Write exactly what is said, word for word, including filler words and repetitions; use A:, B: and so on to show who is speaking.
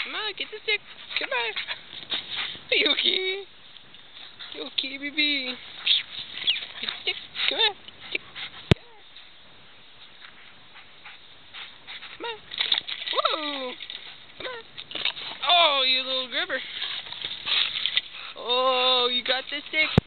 A: Come on, get the stick. Come on. Are you okay? You okay, baby? Get the stick. Come on. Stick. Come on. Whoa. Come on. Oh, you little grubber. Oh, you got the stick.